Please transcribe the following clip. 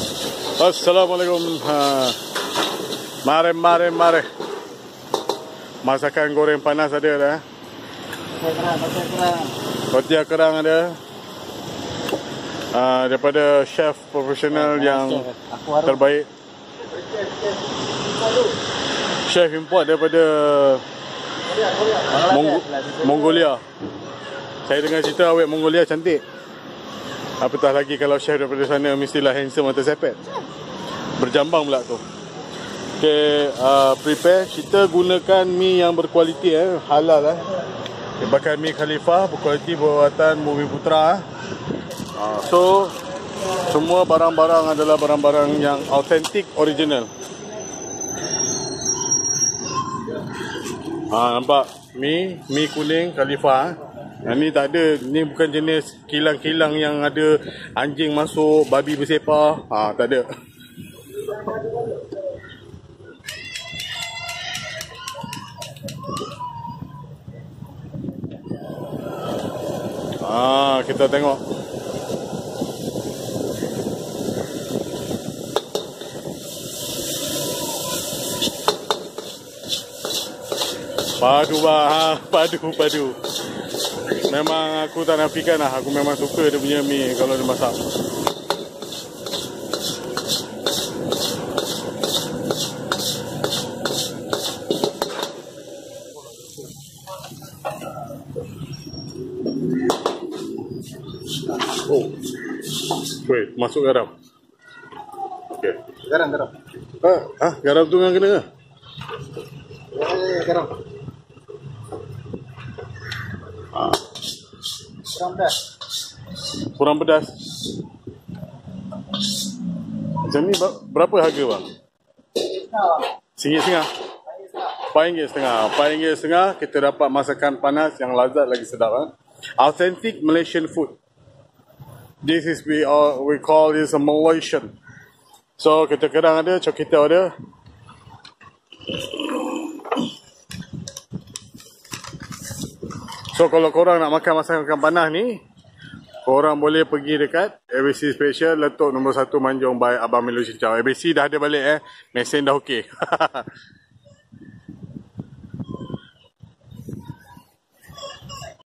Assalamualaikum. Mari. Masakan goreng panas ada dah. Roti kerang ada. Daripada chef profesional yang terbaik. Chef import daripada Mongolia. Saya dengar cerita awet Mongolia cantik. Apatah lagi kalau chef daripada sana mestilah handsome atau sepet. Berjambang pula tu. Okay, prepare. Kita gunakan mi yang berkualiti, halal. Bakar mi Khalifah berkualiti buatan Bumi Putra. So semua barang-barang adalah barang-barang yang autentik, original. Nampak mi kuning Khalifah. Yang ni tak ada, ni bukan jenis kilang-kilang yang ada anjing masuk, babi bersepah. Tak ada. Kita tengok. Padu. Memang aku tak nafikan lah. Aku memang suka dia punya mi kalau dia masak. Wait, masuk garam. Okay. Garam. Garam tu yang kena ke? Garam. Kurang pedas. Macam ni berapa harga bang? RM1.50. RM4.50. Kita dapat masakan panas yang lazat lagi sedap. Authentic Malaysian food. This is we call this a Malaysian. So kita kerang ada, cokita ada. So kalau korang nak makan masakan panas ni, korang boleh pergi dekat ABC Special Letuk nombor 1 Manjung by Abang Melu Cincau. ABC dah ada balik mesin dah okey.